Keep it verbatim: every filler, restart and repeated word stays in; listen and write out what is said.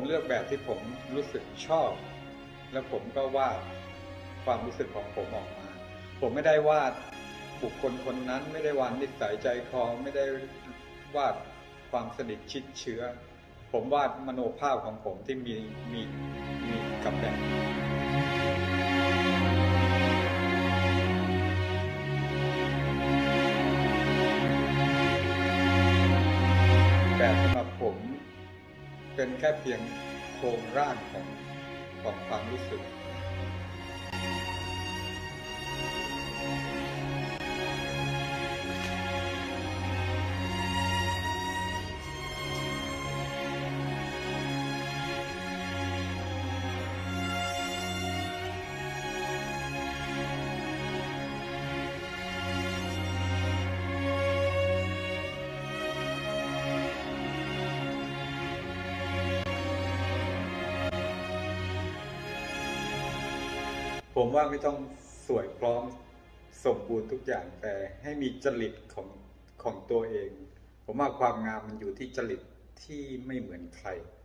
เลือกแบบที่ผมรู้สึกชอบแล้วผมก็วาดความรู้สึกของผมออกมาผมไม่ได้วาดบุคคลคนนั้นไม่ได้วาดนิสัยใจคอไม่ได้วาดความสนิทชิดเชื้อผมวาดมโนภาพของผมที่มีมีมีกับแบบแบบสำหรับผมเป็นแค่เพียงโครงร่างของของความรู้สึกผมว่าไม่ต้องสวยพร้อมสมบูรณ์ทุกอย่างแต่ให้มีจริตของของตัวเองผมว่าความงามมันอยู่ที่จริตที่ไม่เหมือนใคร